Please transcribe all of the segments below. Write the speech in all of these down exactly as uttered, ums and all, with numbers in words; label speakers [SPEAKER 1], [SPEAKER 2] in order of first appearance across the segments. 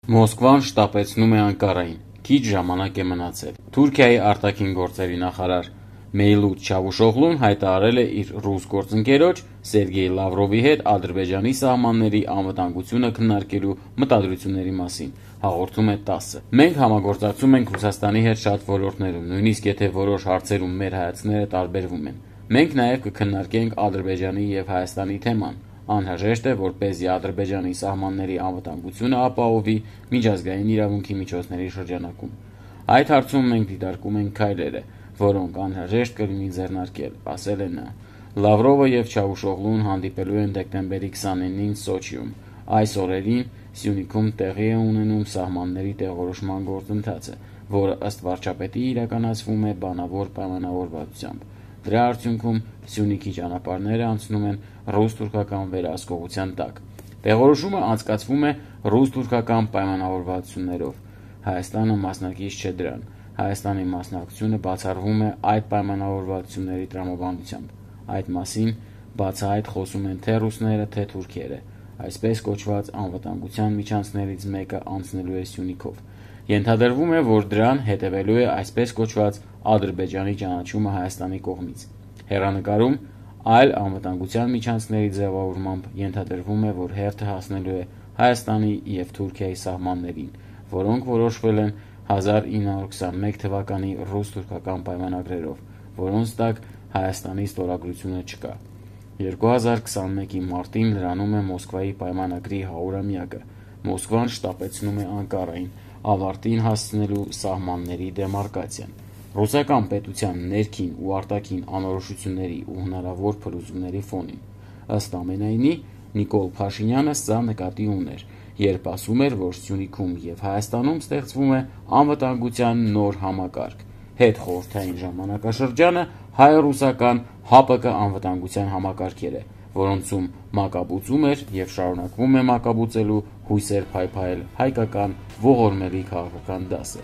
[SPEAKER 1] Մոսկվան շտապեցնում է Անկարային, քիչ ժամանակ է մնացել։ Թուրքիայի արտաքին գործերի նախարար Մեյլութ Չավուշօղլուն հայտարարել է իր ռուս գործընկերոջ Սերգեյ Լավրովի հետ Ադրբեջանի սահմանների անվտանգությունը քննարկելու մտադրությունների մասին, հաղորդում է տասը։ Մենք համագործակցում ենք Ռուսաստանի հետ շատ ոլորտներում, նույնիսկ եթե որոշ հարցերում մեր հայացքները տարբերվում են։ Մենք նաև կքննարկենք Ադրբեջանի և Հայաստանի թեման։ Անհրաժեշտ է, որպեսզի Ադրբեջանի սահմանների անվտանգությունը ապահովի միջազգային իրավունքի միջոցների շրջանակում։ Այդ հարցում մենք դիտարկում ենք քայլերը, որոնք անհրաժեշտ կլինի ձեռնարկել, ասել է նա։ Լավրովը և Չավուշօղլուն հանդիպելու են դեկտեմբերի քսաներկուին Սոչիում։ Այս օրերին Սյունիքում տեղի է ունենում սահմանների տեղորոշման գործընթացը, որը ըստ վարչապետի իրականացվում է բանավոր պայմանավորվածությամբ։ Դրա արդյունքում Սյունիքի ճանապարհները անցնում են ռուս-թուրքական վերահսկողության տակ։ Տեղորոշումը անցկացվում է ռուս-թուրքական պայմանավորվածություններով։ Հայաստանը մասնակից չէ դրան։ Հայաստանի մասնակցությունը բացառվում է այդ պայմանավորվածությունների տրամաբանությամբ։ Այդ մասին բացահայտ խոսում են թե ռուսները, թե թուրքերը։ Այսպես կոչված անվտանգության միջանցքներից մեկը անցնելու է Սյունիքով։ Ենթադրվում է, որ դրան հետևելու է այսպես կոչված Ադրբեջանի ճանաչումը Հայաստանի կողմից։ Հեռանկարում այլ անվտանգության միջանցքների ձևավորմամբ ենթադրվում է, որ հերթը հասնելու է Հայաստանի և Թուրքիայի սահմաններին, որոնք որոշվել են հազար ինը հարյուր քսանմեկ թվականի ռուս-թուրքական պայմանագրերով, որոնց տակ Հայաստանի ստորագրությունը չկա։ երկու հազար քսանմեկի մարտին լրանում է Մոսկվայի պայմանագրի հարյուրամյակը։ Մոսկվան շտապեցնում է Անկարային, ավարտին հասցնելու սահմանների դեմարկացիան։ Ռուսական պետության ներքին ու արտաքին անորոշությունների ու հնարավոր փլուզումների ֆոնին։ Ըստ ամենայնի, Նիկոլ Փաշինյանը սա նկատի ուներ, երբ ասում էր, որ Սյունիքում և Հայաստանում ստեղծվում է անվտանգության նոր համակարգ։ Հետխորհրդային ժամանակաշրջանը հայ-ռուսական ՀԱՊԿ անվտանգության համակարգեր է, որոնցում մակաբուծում էր և շարունակվում է մակաբուծելու հույսեր փայփայել հայկական ողորմելի քաղաքական դասը։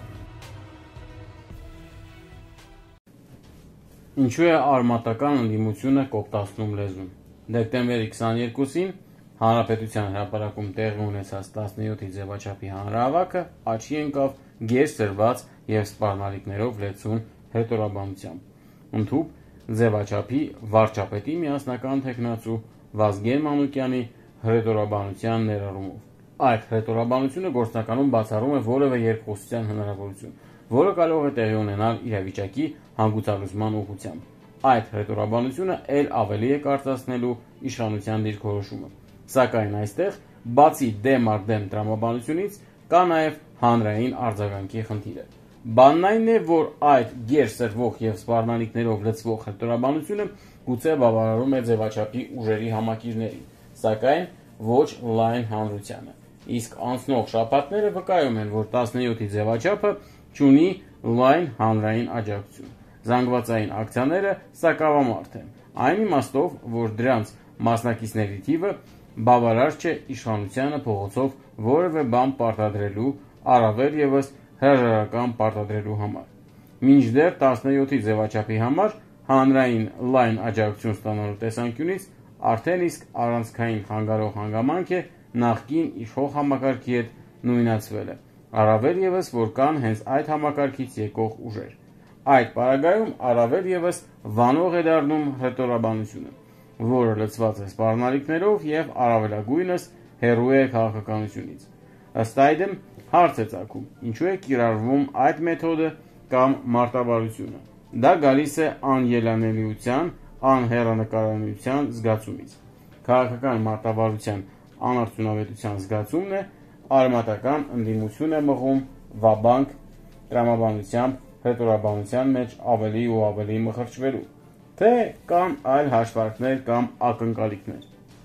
[SPEAKER 1] Ինչու է արմատական ընդդիմությունը կոպտացնում լեզուն։ Դեկտեմբերի քսաներկուսին Հանրապետության հրապարակում տեղի ունեցած տասնյոթի ձևաչափի հանրահավաքը աչքի ընկավ գերսրված և սպառնալիքներով լեցուն հռետորաբանությամբ։ Ընդհուպ ձևաչափի վարչապետի միասնական թեկնածու Վազգեն Մանուկյանի հռետորաբանության ներառումով։ Այդ հռետորաբանությունը գործնականում բացառում է որևէ երկխոսության հնարավորություն, որը կարող է տեղի ունենալ իրավիճակի հանգուցալուծման ուղղությամբ։ Այդ հռետորաբանությունը էլ ավելի է կարծացնելու իշխանության դիրքորոշումը։ Սակայն այստեղ, բացի դեմ առ դեմ տրամաբանությունից, կա նաև հանրային արձագանքի խնդիրը։ Բանն այն է, որ այդ գերսրվող և սպառնալիքներով լցվող հռետորաբանությունը գուցե բավարարում է ձևաչափի ուժերի համակիրներին, սակայն ոչ լայն հանրությանը։ Իսկ անցնող շաբաթները վկայում են, որ տասնյոթի ձևաչափը չունի լայն հանրային աջակցություն։ Զանգվածային ակցիաները սակավամարդ են, այն իմաստով, որ դրանց մասնակիցների թիվը բավարար չէ իշխանությանը փողոցով որևէ բան պարտադրելու, առավել ևս հրաժարական պարտադրելու համար։ Մինչդեռ տասնյոթի ձևաչափի համար հանրային լայն աջակցություն ստանալու տեսանկյունից արդեն իսկ առանցքային խանգարող հանգամանք է նախկին իշխող համակարգի հետ նույնացվելը, առավել ևս, որ կան հենց այդ համակարգից եկող ուժեր։ Այդ պարագայում առավել ևս վանող է դառնում հռետորաբանությունը, որը լցված է սպառնալիքներով և առավելագույնս հեռու է քաղաքականությունից։ Ըստ այդմ հարց է ծագում, ինչու է կիրառվում այդ մեթոդը կամ մարտավարությունը։ Դա գալիս է անելանելիության, անհեռանկարությունության զգացումից։ Քաղաքական մարտավարության անարդյունավետության զգացումն է, արմատական ընդդիմություն է մղում վաբանկ տրամաբանությամբ հռետորաբանության մեջ ավելի ու ավելի մխրճվելու, թե կան այլ հաշվարկներ կամ ակնկալիքներ։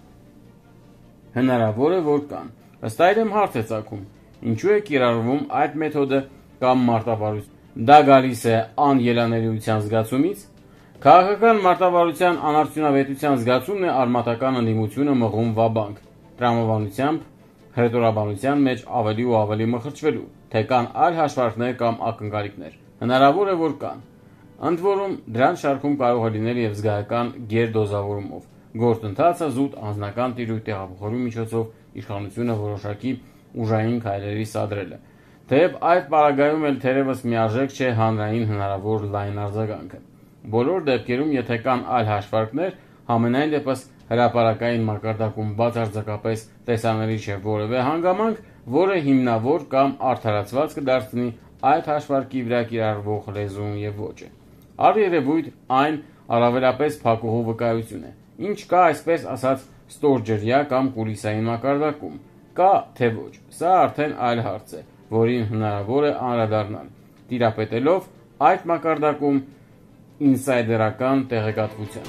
[SPEAKER 1] Հնարավոր է, որ կան։ Ըստ այդմ հարց է ծագում, ինչու է կիրառվում այդ մեթոդը կամ մարտավարությունը։ Դա գալիս է անելանելիության զգացումից։ Քաղաքական մարտավարության անարդյունավետության զգացումն է արմատական ընդդիմությունը մղում վաբանկ տրամաբանությամբ հռետորաբանության մեջ ավելի ու ավելի մխրճվելու, թե կան այլ հաշվարկներ կամ ակնկալիքներ։ Հնարավոր է, որ կան։ Ընդ որում, դրանց շարքում կարող է լինել և զգայական գերդոզավորումով։ Գործընթացը զուտ անձնական տիրույթ տեղափոխելու միջոցով իշխանությունը որոշակի ուժային քայլերի սադրելը։ Թեև այդ պարագայում էլ թերևս միարժեք չէ հանրային հնարավոր լայն արձագանքը։ Բոլոր դեպքերում, եթե կան այլ հաշվարկներ, համենայն դեպս հրապարակային մակարդակում բացարձակապես տեսանելի չէ որևէ հանգամանք, որը հիմնավոր կամ արդարացված կդարձնի այդ հաշվարկի վրա կիրառվող լեզուն եւ ոճը։ Առերևույթ այն առավելապես փակուղու վկայություն է, ինչ կա այսպես ասած ստորջրյա կամ կուլիսային մակարդակում, կա թե ոչ, սա արդեն այլ հարց է, որին հնարավոր է անդրադառնալ, տիրապետելով այդ մակարդակում ինսայդերական տեղեկատվության։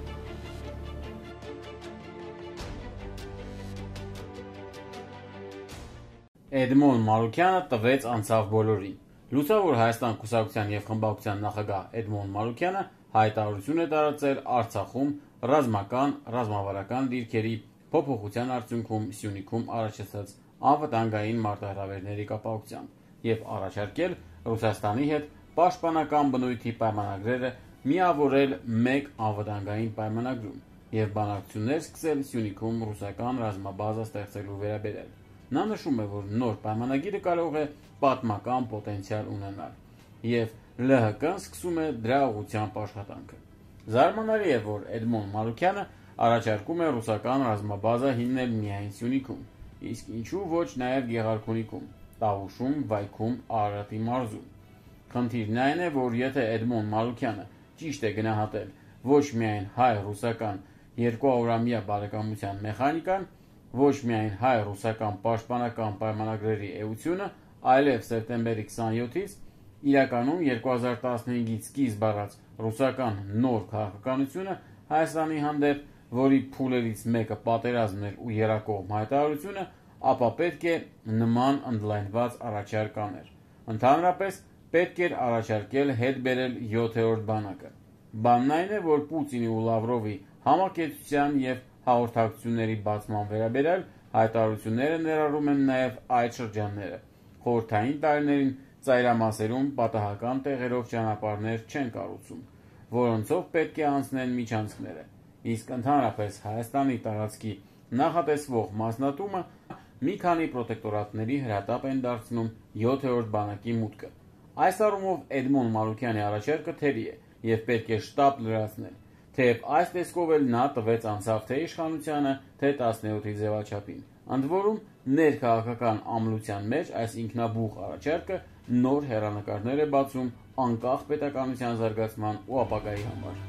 [SPEAKER 1] Էդմոն Մանուկյանը տվեց անցավ բոլորին։ Լուսավոր Հայաստան կուսակցության և խմբակցության նախագահ Էդմոն Մանուկյանը հայտարարություն է տարածել Արցախում ռազմական, ռազմավարական դիրքերի փոփոխության արդյունքում Սյունիքում առաջացած անվտանգային մարտահրավերների կապակցությամբ և առաջարկել Ռուսաստանի հետ պաշտպանական բնույթի պայմանագրերը միավորել մեկ անվտանգային պայմանագրում և բանակցություններ սկսել Սյունիքում ռուսական ռազմաբազա ստեղծելու վերաբերյալ։ Նա նշում է, որ նոր պայմանագիրը կարող է պատմական պոտենցիալ ունենալ, և ԼՀԿ-ն սկսում է դրա ուղղությամբ աշխատանքը։ Զարմանալի է, որ Էդմոն Մանուկյանը առաջարկում է ռուսական ռազմաբազա հիմնել միայն Սյունիքում, իսկ ինչու ոչ նաև Գեղարքունիքում, Տավուշում, Վայքում, Արարատի մարզում։ Խնդիրն այն է, որ եթե Էդմոն Մանուկյանը ճիշտ է գնահատել ոչ միայն հայ-ռուսական երկուօրամյա բարեկամության մեխանիկան, ոչ միայն հայ-ռուսական պաշտպանական պայմանագրերի էությունը, այլև սեպտեմբերի քսաներկուից իրականում երկու հազար տասնհինգից սկիզբ առած ռուսական նոր քաղաքականությունը Հայաստանի հանդեպ, որի փուլերից մեկը պատերազմն էր ու եռակողմ հայտարարությունը, ապա պետք է նման ընդլայնված առաջարկ աներ։ Ընդհանրապես պետք էր առաջարկել հետ բերել յոթերորդ բանակը։ Բանն այն է, որ Պուտինի ու Լավրովի համակեցության և հաղորդակցությունների բացման վերաբերյալ հայտարարությունները ներառում են նաև այդ շրջանները։ Խորհրդային տարիներին ծայրամասերում պատահական տեղերով ճանապարհներ չեն կառուցում, որոնցով պետք է անցնեն միջանցքները, իսկ ընդհանրապես Հայաստանի տարածքի նախատեսվող մասնատումը մի քանի պրոտեկտորատների հրատապ են դարձնում յոթերորդ բանակի մուտքը։ Այս առումով Էդմոն Մանուկյանի առաջարկը թերի է և պետք է շտապ լրացնել, թեև այս տեսքով էլ նա տվեց անցավ թե իշխանությանը, թե տասնյոթի ձևաչափին։ Ընդ որում, ներքաղաքական ամլության մեջ այս ինքնաբուխ առաջարկը նոր հեռանկարներ է բացում անկախ պետականության զարգացման ու ապագայի համար։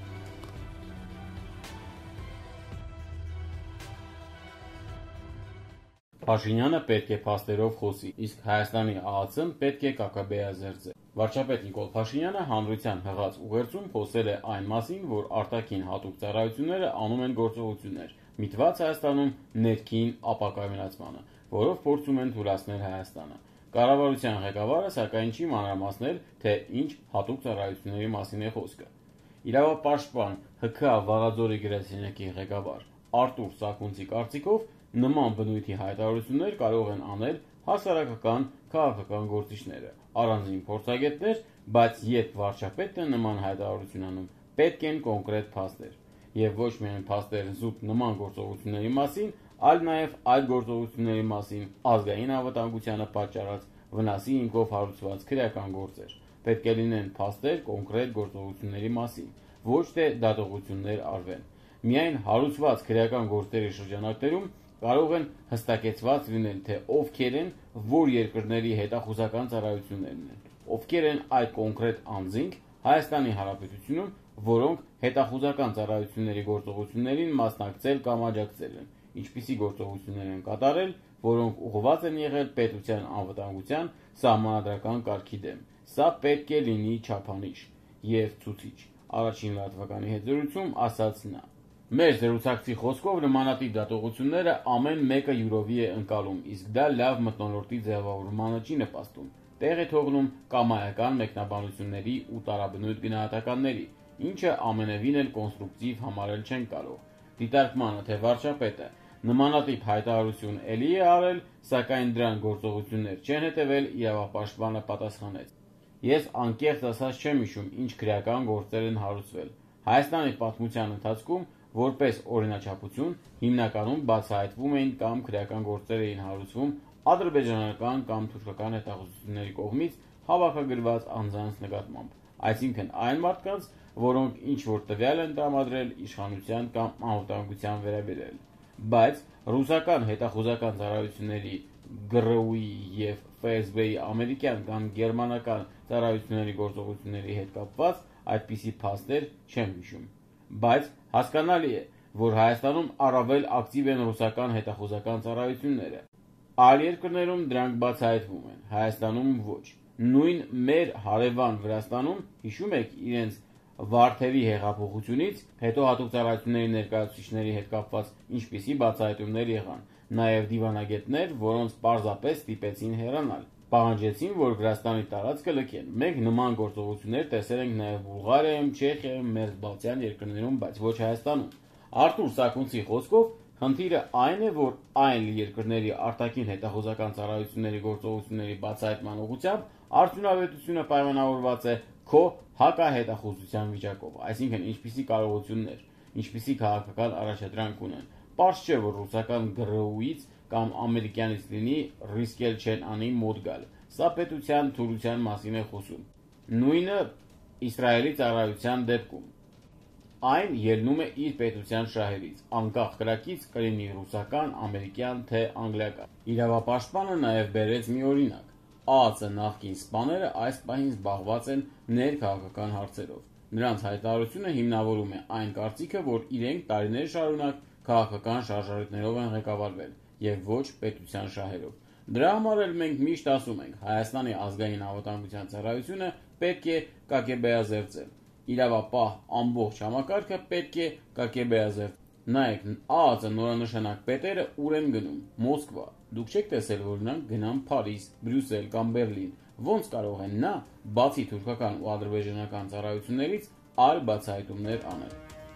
[SPEAKER 1] Փաշինյանը պետք է փաստերով խոսի, իսկ Հայաստանի ԱԱՑ-ն պետք է կակաբեազերծել։ Վարչապետ Նիկոլ Փաշինյանը հանրության հղած ուղերձում խոսել է այն մասին, որ արտաքին հատուկ ծառայությունները անում են գործողություններ, միտված Հայաստանում ներքին ապակայունացմանը, որով փորձում են թուլացնել Հայաստանը։ Կառավարության ղեկավարը սակայն չի մանրամասնել, թե ինչ հատուկ ծառայությունների մասին է խոսքը։ Իրավապաշտպան ՀՔ Վառաձորի գրասենյակի ղեկավար Արտուր Սաքունցի կարծիքով նման բնույթի հայտարարություններ կարող են անել հասարակական քաղաքական գործիչները, առանձին փորձագետներ, բայց երբ վարչապետն է նման հայտարարություն անում, պետք են կոնկրետ փաստեր, եւ ոչ միայն փաստեր զուտ նման գործողությունների մասին, այլ նաև այդ գործողությունների մասին ազգային անվտանգությանը պատճառած վնասի հիմքով հարուցված քրեական գործեր։ Պետք է լինեն փաստեր կոնկրետ գործողությունների մասին, ոչ թե դատողություններ արվեն։ Միայն հարուցված քրեական գործերի շրջանակներում կարող են հստակեցված լինել, թե ովքեր են, որ երկրների հետախուզական ծառայություններն են, ովքեր են այդ կոնկրետ անձինք Հայաստանի Հանրապետությունում, որոնք հետախուզական ծառայությունների գործողություններին մասնակցել կամ աջակցել են, ինչպիսի գործողություններ են կատարել, որոնք ուղղված են եղել պետության անվտանգության սահմանադրական կարգի դեմ։ Սա պետք է լինի չափանիշ և ցուցիչ, առաջին լրատվականի հետ զրույցում ասաց նա։ Մեր զրուցակցի խոսքով նմանատիպ դատողությունները ամեն մեկը յուրովի է ընկալում, իսկ դա լավ մթնոլորտի ձևավորմանը չի նպաստում, տեղ է թողնում կամայական մեկնաբանությունների ու տարաբնույթ գնահատականների, ինչը ամենևին էլ կոնստրուկտիվ համարել չեն կարող։ Դիտարկմանը, թե վարչապետը նմանատիպ հայտարարություն էլի է արել, սակայն դրան գործողություններ չեն հետևել, իրավապաշտպանը պատասխանեց։ Ես անկեղծ ասած չեմ հիշում, ինչ քրեական գործեր են հարուցվել։ Հայաստանի պատմության ընթացքում որպես օրինաչափություն հիմնականում բացահայտվում էին կամ քրեական գործեր էին հարուցվում ադրբեջանական կամ թուրքական հետախուզությունների կողմից հավաքագրված անձանց նկատմամբ, այսինքն այն մարդկանց, որոնք ինչ-որ տվյալ են տրամադրել իշխանության կամ անվտանգության վերաբերյալ, բայց ռուսական հետախուզական ծառայությունների Գ R U-ի և F S B-ի ամերիկյան կամ գերմանական ծառայությունների գործողությունների հետ կապված այդպիսի փաստեր չեմ հիշում, բայց հասկանալի է, որ Հայաստանում առավել ակտիվ են ռուսական հետախուզական ծառայությունները, այլ երկրներում դրանք բացահայտվում են, Հայաստանում ոչ, նույն մեր հարևան Վրաստանում, հիշում եք իրենց Վարդերի հեղափոխությունից հետո հատուկ ծառայությունների ներկայացուցիչների հետ կապված ինչպիսի բացահայտումներ եղան, նաև դիվանագետներ, որոնց պարզապես ստիպեցին հեռանալ, պահանջեցին, որ Վրաստանի տարածքը լքեն, մենք նման գործողություններ տեսել ենք նաև Բուլղարիայում, Չեխիայում, մերձբալթյան երկրներում, բայց ոչ Հայաստանում։ Արտուր Սակունցի խոսքով, խնդիրը այն է, որ այն երկրների արտաքին հետախուզական ծառայությունների գործողությունների բացահայտման ուղղությամբ արդյունավետությունը պայմանավորված է քո հակահետախուզության վիճակով, այսինքն ինչպիսի կարողություններ, ինչպիսի քաղաքական առաջադրանք ունեն, պարզ չէ, որ ռուսական G R U-ից կամ ամերիկյանից լինի ռիսկել չեն անի մոտ գալ, սա պետության թուլության մասին է խոսում, նույնը Իսրայելի ծառայության դեպքում, այն ելնում է իր պետության շահերից, անկախ կրակից կլինի ռուսական, ամերիկյան, թե անգլիական, իրավապաշտպանը նաև բերեց մի օրինակ, Ա Ծ նախկին սպաները այս պահին զբաղված են ներքաղաքական հարցերով, նրանց հայտարարությունը հիմնավորում է այն կարծիքը, որ իրենք տարիներ շարունակ քաղաքական շարժառիթներով են ղեկավարվել և ոչ պետության շահերով, դրա համար էլ մենք միշտ ասում ենք, Հայաստանի ազգային անվտանգության ծառայությունը պետք է կագեբեազերծել, իրավապահ ամբողջ համակարգը պետք է կագեբեազերծել, նայեք Ա Ծ նորանշանակ պետերը ուր են գնում, Մոսկվա, դուք չեք տեսել, որ նրանք գնան Փարիզ, Բրյուսել կամ Բերլին, ոնց կարող են նա, բացի թուրքական ու ադրբեջանական ծառայություններից, այլ բացահայտումներ անել։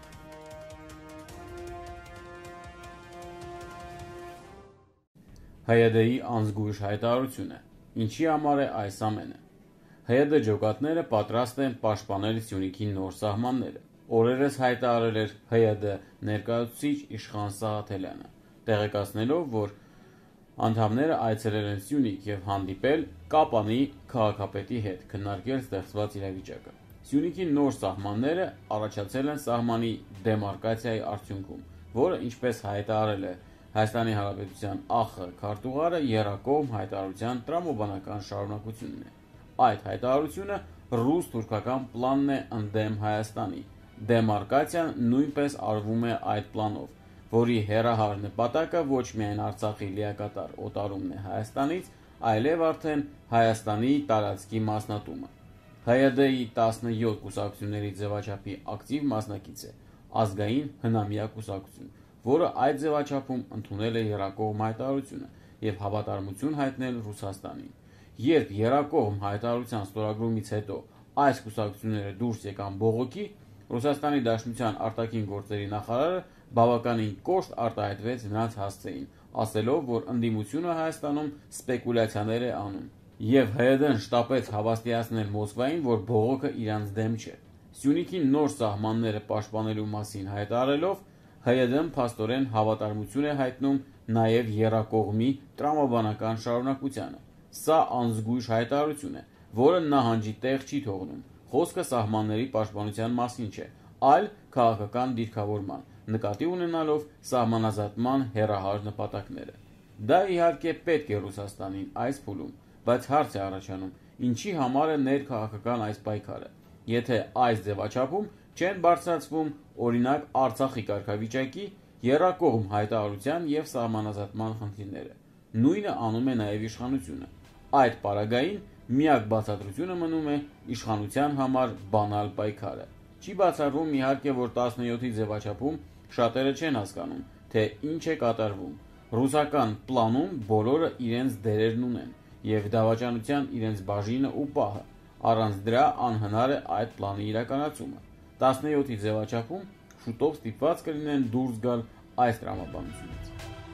[SPEAKER 1] H Y D-ի անզգույշ հայտարարությունը, ինչի համար է այս ամենը։ H Y D ջոկատները պատրաստ են պաշտպանել Սյունիքի նոր սահմանները, օրերս հայտարարել էր H Y D ներկայացուցիչ Իշխան Սաղաթելյանը, տեղեկացնելով, որ անդամները այցելել են Սյունիք և հանդիպել Կապանի քաղաքապետի հետ քննարկել ստեղծված իրավիճակը։ Սյունիքի նոր սահմանները առաջացել են սահմանի դեմարկացիայի արդյունքում, որը, ինչպես հայտարարել է Հայաստանի Հանրապետության Ա Խ քարտուղարը, եռակողմ հայտարարության տրամաբանական շարունակությունն է։ Այդ հայտարարությունը ռուս-թուրքական պլանն է ընդդեմ Հայաստանի։ Դեմարկացիան նույնպես արվում է այդ պլանով, որի հեռահար նպատակը ոչ միայն Արցախի լիակատար օտարումն է Հայաստանից, այլև արդեն Հայաստանի տարածքի մասնատումը։ H Y D-ի տասնյոթ կուսակցությունների ձևաչափի ակտիվ մասնակից է ազգային հնամյա կուսակցություն, որը այդ ձևաչափում ընդունել է եռակողմ հայտարարությունը և հավատարմություն հայտնել Ռուսաստանին։ Երբ եռակողմ հայտարարության ստորագրումից հետո այս կուսակցությունները դուրս եկան բողոքի, Ռուսաստանի Դաշնության արտաքին գործերի նախարարը բավականին կոշտ արտահայտվեց նրանց հասցեին, ասելով, որ ընդդիմությունը Հայաստանում սպեկուլյացիաներ է անում, և H Y D-ն շտապեց հավաստիացնել Մոսկվային, որ բողոքը իրանց դեմ չէ։ Սյունիքի նոր սահմանները պաշտպանելու մասին հայտարարելով, H Y D-ն փաստորեն հավատարմություն է հայտնում նաև եռակողմի տրամաբանական շարունակությանը։ Սա անզգույշ հայտարարություն է, որը նահանջի տեղ չի թողնում։ Խոսքը սահմանների պաշտպանության մասին չէ, այլ քաղաքական դիրքավորման, նկատի ունենալով սահմանազատման հեռահար նպատակները։ Դա իհարկե պետք է Ռուսաստանին այս փուլում, բայց հարց է առաջանում, ինչի համար է ներքաղաքական այս պայքարը, եթե այս ձևաչափում չեն բարձրացվում օրինակ Արցախի կարգավիճակի, եռակողմ հայտարարության և սահմանազատման խնդիրները։ Նույնը անում է նաև իշխանությունը։ Այդ պարագային միակ բացատրությունը մնում է իշխանության համար բանալ պայքարը։ Չի բացառվում իհարկե, որ տասնյոթի ձևաչափում շատերը չեն հասկանում, թե ինչ է կատարվում։ Ռուսական պլանում բոլորը իրենց դերերն ունեն և դավաճանության իրենց բաժինը ու պահը, առանց դրա անհնար է այդ պլանի իրականացումը։ տասնյոթի ձևաչափում շուտով ստիպված կլինեն դուրս գալ այս տրամաբանությունից։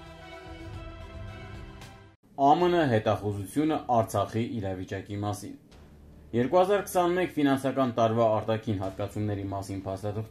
[SPEAKER 1] Ა Մ Ն հետախուզությունը Արցախի իրավիճակի մասին։ երկու հազար քսաներկու ֆինանսական տարվա արտաքին հատկացումների մասին փաստաթղթում,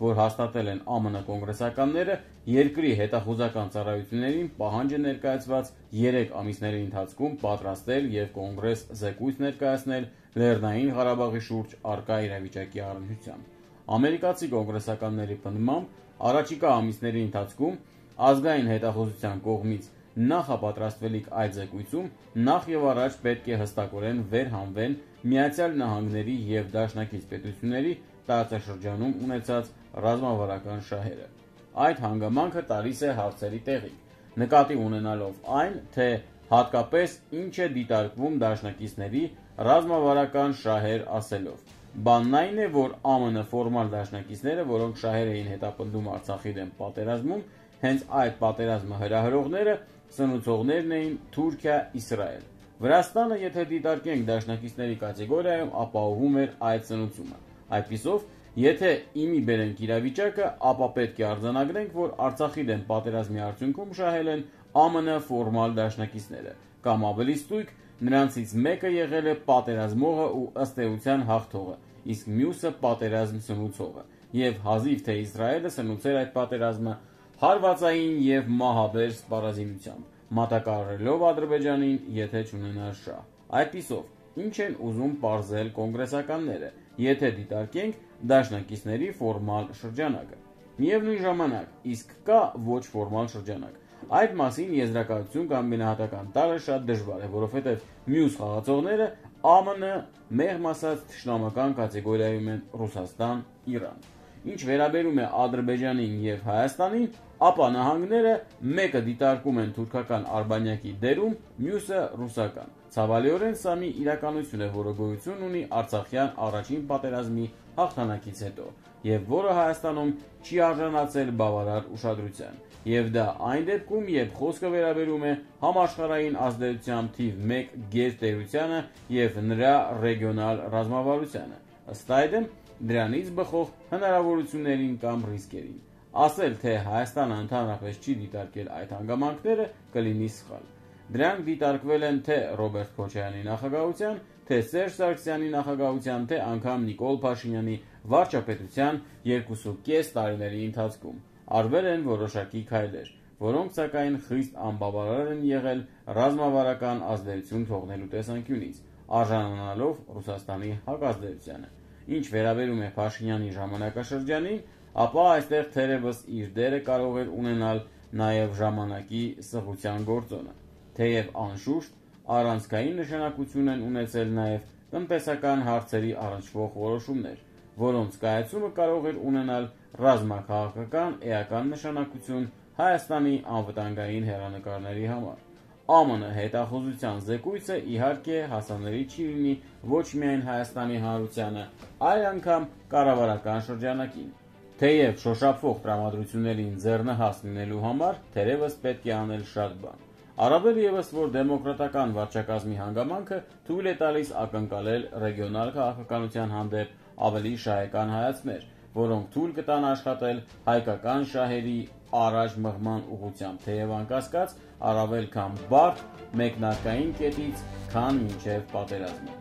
[SPEAKER 1] որ հաստատել են Α M N կոնգրեսականները, երկրի հետախուզական ծառայություններին պահանջ է ներկայացված երեք ամիսների ընթացքում պատրաստել և կոնգրես զեկույց ներկայացնել Լեռնային Ղարաբաղի շուրջ առկա իրավիճակի առնչությամբ։ Ամերիկացի կոնգրեսականների պնդմամբ առաջիկա ամիսների ընթացքում ազգային հետախուզության կողմից նախապատրաստվելիք այդ զեկույցում նախ և առաջ պետք է հստակորեն վերհանվեն Միացյալ Նահանգների և դաշնակից պետությունների տարածաշրջանում ունեցած ռազմավարական շահերը։ Այդ հանգամանքը տալիս է հարցերի տեղիք, նկատի ունենալով այն, թե հատկապես ինչ է դիտարկվում դաշնակիցների ռազմավարական շահեր ասելով։ Բանն այն է, որ Α M N ֆորմալ դաշնակիցները, որոնք շահեր էին հետապնդում Արցախի դեմ պատերազմում, հենց այդ պատերազմը հրահրողները սնուցողներն էին Թուրքիա, Իսրայել։ Վրաստանը, եթե դիտարկենք դաշնակիցների կատեգորիայում, ապահովում էր այդ սնուցումը։ Այդպիսով, եթե իմի բերենք իրավիճակը, ապա պետք է արձանագրենք, որ Արցախի դեմ պատերազմի արդյունքում շահել են Α M N ֆորմալ դաշնակիցները, կամ ավելի ստույգ, նրանցից մեկը եղել է պատերազմողը ու ըստ էության հաղթողը, իսկ մյուսը պատերազմ սնուցողը, և հազիվ թե Իսրայելը սնուցեր այդ պատերազմը հարվածային և մահաբեր սպառազինությամբ, մատակարարելով Ադրբեջանին, եթե չունենար շահ։ Այդպիսով, ինչ են ուզում պարզել կոնգրեսականները, եթե դիտարկենք դաշնակիցների ֆորմալ շրջանակը։ Միևնույն ժամանակ, իսկ կա ոչ ֆորմալ շրջանակ։ Այդ մասին եզրակացություն կամ գնահատական տալը շատ դժվար է, որովհետև մյուս խաղացողները Α M N մեղմ ասած թշնամական կատեգորիայում են Ռուսաստան, Իրան։ Ինչ վերաբերում է Ադրբեջանին և Հայաստանին, ապա նահանգները մեկը դիտարկում են թուրքական արբանյակի դերում, մյուսը ռուսական։ Ցավալիորեն սա մի իրականություն է, որը գոյություն ունի Արցախյան առաջին պատերազմի հաղթանակից հետո, և որը Հայաստանում չի արժանացել բավարար ուշադրության, և դա այն դեպքում, երբ խոսքը վերաբերում է համաշխարհային ազդեցության թիվ մեկ գերտերությանը և նրա ռեգիոնալ ռազմավարությանը, ըստ այդմ դրանից բխող հնարավորություններին կամ ռիսկերին։ Ասել, թե Հայաստանը ընդհանրապես չի դիտարկել այդ հանգամանքները, կլինի սխալ։ Դրանք դիտարկվել են թե Ռոբերտ Քոչարյանի նախագահության, թե Սերժ Սարգսյանի նախագահության, թե անգամ Նիկոլ Փաշինյանի վարչապետության երկուսուկես տարիների ընթացքում։ Արվել են որոշակի քայլեր, որոնք սակայն խիստ անբավարար են եղել ռազմավարական ազդեցություն թողնելու տեսանկյունից, արժանանալով Ռուսաստանի հակազդեցությանը։ Ինչ վերաբերում է Փաշինյանի ժամանակաշրջանին, ապա այստեղ թերևս իր դերը կարող էր ունենալ նաև ժամանակի սղության գործոնը, թեև անշուշտ առանցքային նշանակություն են ունեցել նաև տնտեսական հարցերի առնչվող որոշումներ, որոնց կայացումը կարող էր ունենալ ռազմաքաղաքական էական նշանակություն Հայաստանի անվտանգային հեռանկարների համար։ Α M N հետախուզության զեկույցը իհարկե հասանելի չի լինի ոչ միայն Հայաստանի Հանրությանը, այլ անգամ կառավարական շրջանակին։ Թեև շոշափվող տրամադրություններին ձեռնհաս լինելու համար թերևս պետք է անել շատ բան։ Առավել ևս, որ դեմոկրատական վարչակազմի հանգամանքը թույլ է տալիս ակնկալել ռեգիոնալ քաղաքականության հանդեպ ավելի շահեկան հայացքներ, որոնք թույլ կտան աշխատել հայկական շահերի առաջ մղման ուղղությամբ, թեև անկասկած առավել քան բարդ մեկնարկային կետից, քան մինչև պատերազմը։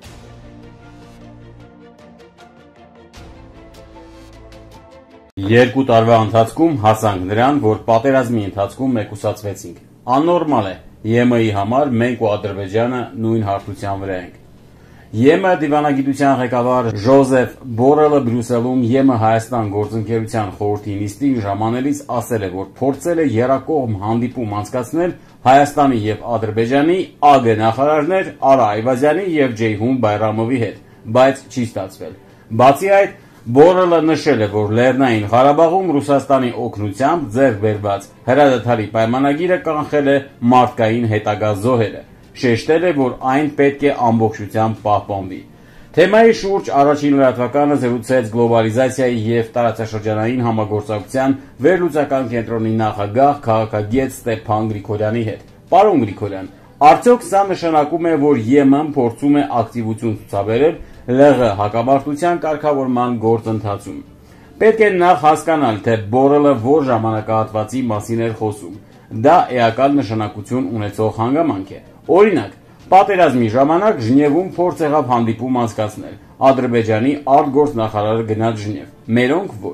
[SPEAKER 1] Երկու տարվա ընթացքում հասանք նրան, որ պատերազմի ընթացքում մեկուսացվեցինք։ Աննորմալ է, ԵՄ-ի համար մենք ու Ադրբեջանը նույն հարթության վրա ենք։ ԵՄ դիվանագիտության ղեկավար Ժոզեֆ Բորելը Բրյուսելում ԵՄ Հայաստան գործընկերության խորհրդի նիստին ժամանելիս ասել է, որ փորձել է եռակողմ հանդիպում անցկացնել Հայաստանի և Ադրբեջանի ԱԳ նախարարներ Արա Այվազյանի և Ջեյհուն Բայրամովի հետ, բայց չի ստացվել։ Բացի այդ, Բորելը նշել է, որ Լեռնային Ղարաբաղում Ռուսաստանի օգնությամբ ձեռք բերված հրադադարի պայմանագիրը կանխել է մարդկային հետագա զոհերը, շեշտել է, որ այն պետք է ամբողջությամբ պահպանվի։ Թեմայի շուրջ առաջին լրատվականը զրուցեց գլոբալիզացիայի և տարածաշրջանային համագործակցության վերլուծական կենտրոնի նախագահ քաղաքագետ Ստեփան Գրիգորյանի հետ։ Պարոն Գրիգորյան, արդյոք սա նշանակում է, որ ԵՄ-ն փորձում է ակտիվություն ցուցաբերել ԼՂ հակամարտության կարգավորման գործընթացում։ Պետք է նախ հասկանալ, թե Բորելը որ ժամանակահատվածի մասին էր խոսում։ Դա էական նշանակություն ունեցող հանգամանք է։ Օրինակ, պատերազմի ժամանակ Ժնևում փորձ եղավ հանդիպում անցկացնել։ Ադրբեջանի արտգործնախարարը գնաց Ժնև, մերոնք ոչ։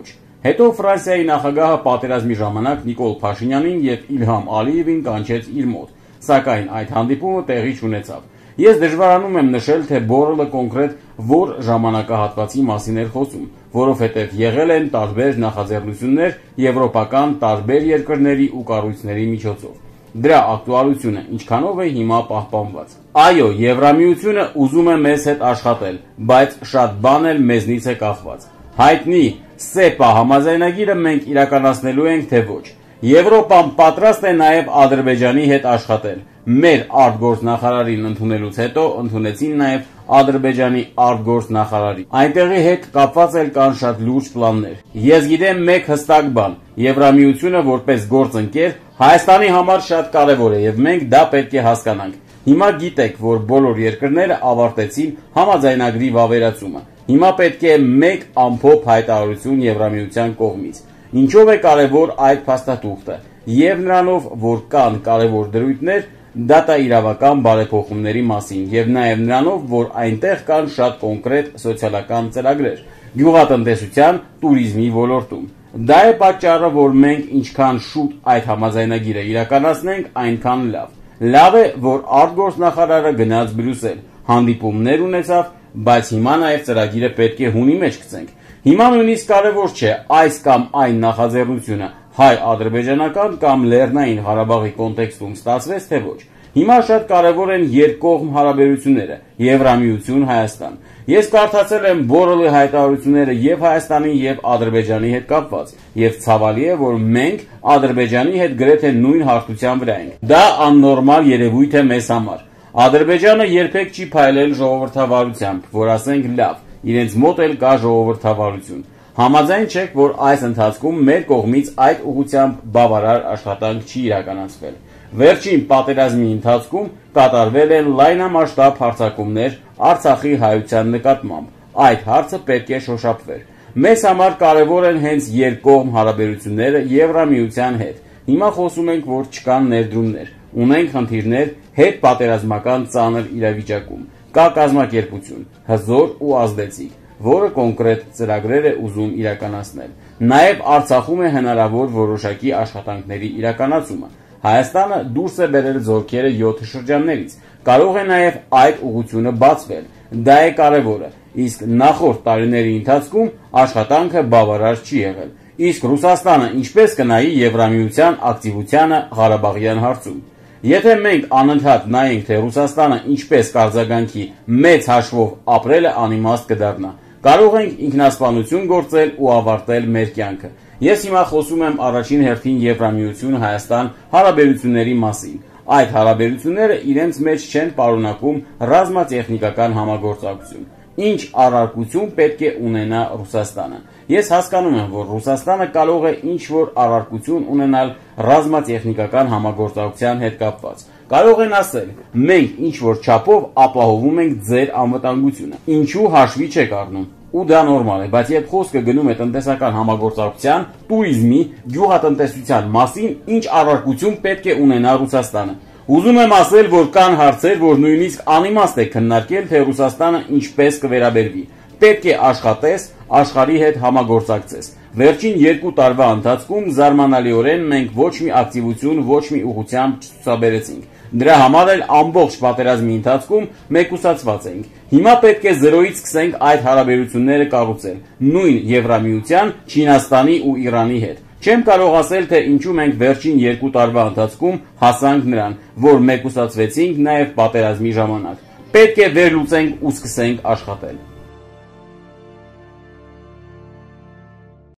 [SPEAKER 1] Հետո Ֆրանսիայի նախագահը պատերազմի ժամանակ Նիկոլ Փաշինյանին եւ Իլհամ Ալիևին կանչեց իր մոտ, սակայն այդ հանդիպումը տեղի չունեցավ։ Ես դժվարանում եմ նշել, թե Բորելը կոնկրետ որ ժամանակահատվածի մասին էր խոսում, որովհետև եղել են տարբեր նախաձեռնություններ եվրոպական տարբեր երկրների ու կառույցների միջոցով։ Դրա ակտուալությունը ինչքանով է հիմա պահպանված։ Այո, Եվրամիությունը ուզում է մեզ հետ աշխատել, բայց շատ բան էլ մեզնից է կախված։ Հայտնի սեպա համաձայնագիրը մենք իրականացնելու ենք, թե ոչ։ Եվրոպան պատրաստ է նաև Ադրբեջանի հետ աշխատել։ Մեր արտգործնախարարին ընդունելուց հետո ընդունեցին նաև Ադրբեջանի արտգործնախարարի։ Այնտեղի հետ կապված էլ կան շատ լուրջ պլաններ։ Ես գիտեմ մեկ հստակ բան. Եվրամիությունը որպես գործընկեր Հայաստանի համար շատ կարևոր է եւ մենք դա պետք է հասկանանք։ Հիմա գիտեք, որ բոլոր երկրները ավարտեցին համաձայնագրի վավերացումը։ Հիմա պետք է մեկ ամփոփ հայտարարություն Եվրամիության կողմից։ Ինչով է կարևոր այդ փաստաթուղթը, եւ նրանով, որ կան կարևոր դրույթներ դատաիրավական բարեփոխումների մասին, եւ նաեւ նրանով, որ այնտեղ կան շատ կոնկրետ սոցիալական ծրագրեր գյուղատնտեսության, туриզմի ոլորտում։ Դա է պատճառը, որ մենք ինչքան շուտ այդ համաձայնագիրը իրականացնենք, այնքան լավ։ Լավ է, որ արտգործնախարարը գնաց Բրյուսել, հանդիպումներ ունեցավ, բայց հիմա նաեւ ծրագիրը պետք է հունի մեջ գցենք։ Հիմա նույնիսկ կարևոր չէ այս կամ այն նախաձեռնությունը հայ-ադրբեջանական կամ Լեռնային Ղարաբաղի կոնտեքստում ստացվեց, թե ոչ։ Հիմա շատ կարևոր են երկկողմ հարաբերությունները Եվրամիություն-Հայաստան։ Ես կարդացել եմ Բորելի հայտարարությունները եւ Հայաստանի եւ Ադրբեջանի հետ կապված, եւ ցավալի է, որ մենք Ադրբեջանի հետ գրեթե նույն հարթության վրա ենք։ Դա աննորմալ երևույթ է մեզ համար։ Ադրբեջանը երբեք չի փայլել ժողովրդավարությամբ, որ ասենք լավ, իրենց մոտ էլ կա ժողովրդավարություն։ Համաձայն չեք, որ այս ընթացքում մեր կողմից այդ ուղղությամբ բավարար աշխատանք չի իրականացվել։ Վերջին պատերազմի ընթացքում կատարվել են լայնամասշտաբ հարձակումներ Արցախի հայության նկատմամբ։ Այդ հարցը պետք է շոշափվեր։ Մեզ համար կարևոր են հենց երկկողմ հարաբերությունները Եվրամիության հետ։ Հիմա խոսում ենք, որ չկան ներդրումներ, ունենք խնդիրներ հետ պատերազմական ծանր իրավիճակում։ Կա կազմակերպություն, հզոր ու ազդեցիկ, որը կոնկրետ ծրագրեր է ուզում իրականացնել։ Նաև Արցախում է հնարավոր որոշակի աշխատանքների իրականացումը։ Հայաստանը դուրս է բերել զորքերը յոթ շրջաններից։ Կարող է նաև այդ ուղղությունը բացվել։ Դա է կարևորը։ Իսկ նախորդ տարիների ընթացքում աշխատանքը բավարար չի եղել։ Իսկ Ռուսաստանը ինչպես կնայի Եվրամիության ակտիվությանը Ղարաբաղյան հարցում։ Եթե մենք անընդհատ նայենք, թե Ռուսաստանը ինչպես կարձագանքի մեծ հաշվով ապրելը անիմաստ կդառնա։ Կարող ենք ինքնասպանություն գործել ու ավարտել մեր կյանքը։ Ես հիմա խոսում եմ առաջին հերթին Եվրամիություն-Հայաստան հարաբերությունների մասին։ Այդ հարաբերությունները իրենց մեջ չեն պարունակում ռազմատեխնիկական համագործակցություն։ Ինչ առարկություն պետք է ունենա Ռուսաստանը։ Ես հասկանում եմ, որ Ռուսաստանը կարող է ինչ-որ առարկություն ունենալ ռազմատեխնիկական համագործակցության հետ կապված։ Կարող են ասել, մենք ինչ-որ չափով ապահովում ենք ձեր անվտանգությունը։ Ինչու հաշվի չեք առնում։ Ու դա նորմալ է, բայց երբ խոսքը գնում է տնտեսական համագործակցության, туриզմի, գյուղատնտեսության մասին, ինչ առարկություն պետք է ունենա Ռուսաստանը։ Ուզում եմ ասել, որ կան հարցեր, որ նույնիսկ անիմաստ է քննարկել, թե Ռուսաստանը ինչպես կվերաբերվի։ Պետք է աշխատես, աշխարհի հետ համագործակցես։ Վերջին երկու տարվա ընթացքում զարմանալիորեն մենք ոչ մի ակտիվություն, ոչ մի ուղղությամբ չցուցաբերեցինք։ Դրա համար էլ ամբողջ պատերազմի ընթացքում մեկուսացված ենք։ Հիմա պետք է զրոյից սկսենք այդ հարաբերությունները կառուցել, նույն Եվրամիության, Չինաստանի ու Իրանի հետ։ Չեմ կարող ասել, թե ինչու մենք վերջին երկու տարվա ընթացքում հասանք նրան, որ մեկուսացվեցինք նաև պատերազմի ժամանակ։ Պետք է վերլուծենք ու սկսենք աշխատել։